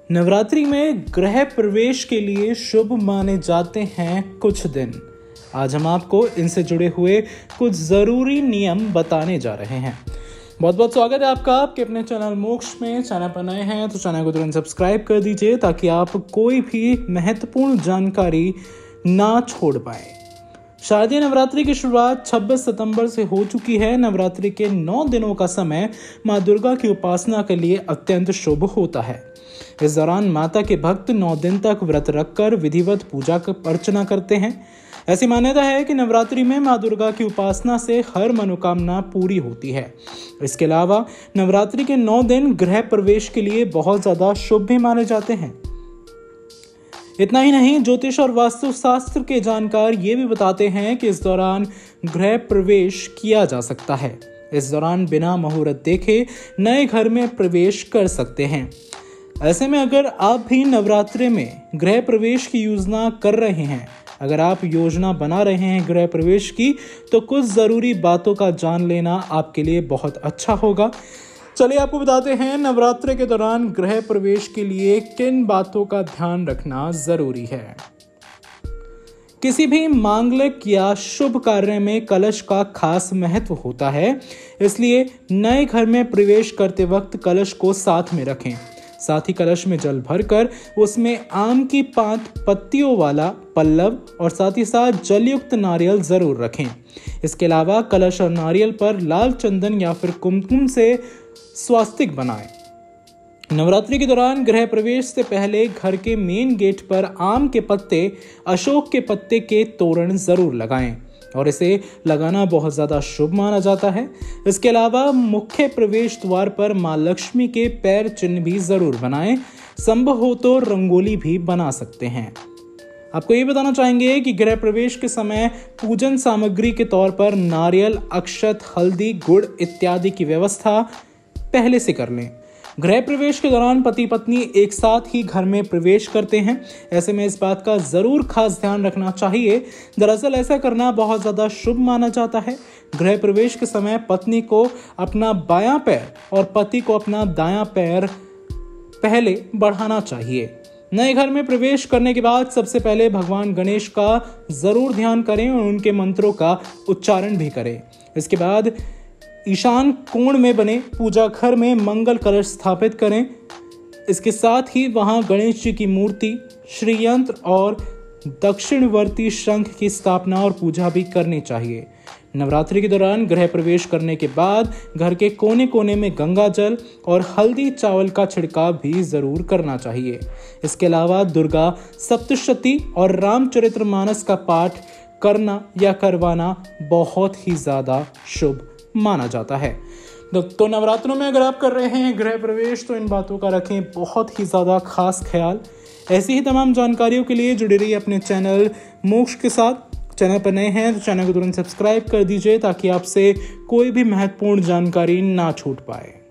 नवरात्रि में गृह प्रवेश के लिए शुभ माने जाते हैं कुछ दिन। आज हम आपको इनसे जुड़े हुए कुछ जरूरी नियम बताने जा रहे हैं। बहुत बहुत स्वागत है आपका आपके अपने चैनल मोक्ष में। चैनल पर नए हैं तो चैनल को तुरंत सब्सक्राइब कर दीजिए ताकि आप कोई भी महत्वपूर्ण जानकारी ना छोड़ पाए। शारदीय नवरात्रि की शुरुआत 26 सितंबर से हो चुकी है। नवरात्रि के 9 दिनों का समय मां दुर्गा की उपासना के लिए अत्यंत शुभ होता है। इस दौरान माता के भक्त 9 दिन तक व्रत रखकर विधिवत पूजा अर्चना करते हैं। ऐसी मान्यता है कि नवरात्रि में मां दुर्गा की उपासना से हर मनोकामना पूरी होती है। इसके अलावा नवरात्रि के 9 दिन गृह प्रवेश के लिए बहुत ज्यादा शुभ भी माने जाते हैं। इतना ही नहीं, ज्योतिष और वास्तु शास्त्र के जानकार ये भी बताते हैं कि इस दौरान गृह प्रवेश किया जा सकता है। इस दौरान बिना मुहूर्त देखे नए घर में प्रवेश कर सकते हैं। ऐसे में अगर आप भी नवरात्रि में गृह प्रवेश की योजना कर रहे हैं, अगर आप योजना बना रहे हैं गृह प्रवेश की, तो कुछ जरूरी बातों का जान लेना आपके लिए बहुत अच्छा होगा। चलिए आपको बताते हैं नवरात्रि के दौरान गृह प्रवेश के लिए किन बातों का ध्यान रखना जरूरी है। किसी भी मांगलिक या शुभ कार्य में कलश का खास महत्व होता है, इसलिए नए घर में प्रवेश करते वक्त कलश को साथ में रखें। साथ ही कलश में जल भरकर उसमें आम की 5 पत्तियों वाला पल्लव और साथ ही साथ जलयुक्त नारियल जरूर रखें। इसके अलावा कलश और नारियल पर लाल चंदन या फिर कुमकुम से स्वास्तिक बनाएं। नवरात्रि के दौरान गृह प्रवेश से पहले घर के मेन गेट पर आम के पत्ते, अशोक के पत्ते के तोरण जरूर लगाएं और इसे लगाना बहुत ज्यादा शुभ माना जाता है। इसके अलावा मुख्य प्रवेश द्वार पर मां लक्ष्मी के पैर चिन्ह भी जरूर बनाएं। संभव हो तो रंगोली भी बना सकते हैं। आपको ये बताना चाहेंगे कि गृह प्रवेश के समय पूजन सामग्री के तौर पर नारियल, अक्षत, हल्दी, गुड़ इत्यादि की व्यवस्था पहले से कर लें। गृह प्रवेश के दौरान पति पत्नी एक साथ ही घर में प्रवेश करते हैं। ऐसे में इस बात का जरूर खास ध्यान रखना चाहिए। दरअसल ऐसा करना बहुत ज्यादा शुभ माना जाता है। गृह प्रवेश के समय पत्नी को अपना बायां पैर और पति को अपना दायां पैर पहले बढ़ाना चाहिए। नए घर में प्रवेश करने के बाद सबसे पहले भगवान गणेश का जरूर ध्यान करें और उनके मंत्रों का उच्चारण भी करें। इसके बाद ईशान कोण में बने पूजा घर में मंगल कलश स्थापित करें। इसके साथ ही वहां गणेश जी की मूर्ति, श्रीयंत्र और दक्षिणवर्ती शंख की स्थापना और पूजा भी करनी चाहिए। नवरात्रि के दौरान गृह प्रवेश करने के बाद घर के कोने कोने में गंगा जल और हल्दी चावल का छिड़काव भी जरूर करना चाहिए। इसके अलावा दुर्गा सप्तशती और रामचरितमानस का पाठ करना या करवाना बहुत ही ज्यादा शुभ माना जाता है। तो नवरात्रों में अगर आप कर रहे हैं गृह प्रवेश तो इन बातों का रखें बहुत ही ज्यादा खास ख्याल। ऐसी ही तमाम जानकारियों के लिए जुड़े रहिए अपने चैनल मोक्ष के साथ। चैनल पर नए हैं तो चैनल को तुरंत सब्सक्राइब कर दीजिए ताकि आपसे कोई भी महत्वपूर्ण जानकारी ना छूट पाए।